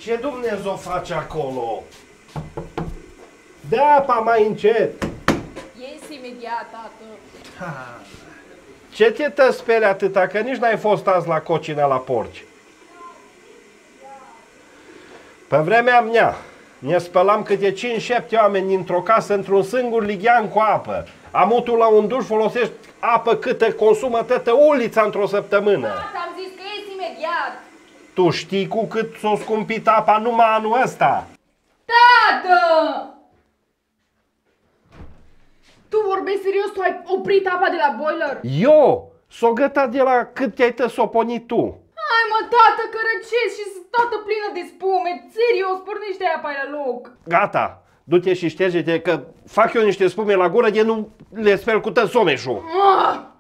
Ce Dumnezeu face acolo? Dă apa mai încet. Ies imediat, tată. Ce te speri atâta, că nici n-ai fost azi la cocină la porci. Pe vremea mea, ne spălam câte 5-7 oameni dintr-o casă într-un singur lighean cu apă. Amutul la un duș folosești apă câtă consumă toată ulița într-o săptămână. Tată, am zis că ies imediat. Tu știi cu cât s-o scumpit apa numai anul ăsta? Tată! Tu vorbești serios? Tu ai oprit apa de la boiler? Eu s-o gătat de la cât te-ai tăsoponit tu. Hai mă, tată, că răcesc și sunt toată plină de spume. Serios, pornește apa la loc. Gata, du-te și șterge-te că fac eu niște spume la gură de nu le speli cu tăsomeșul.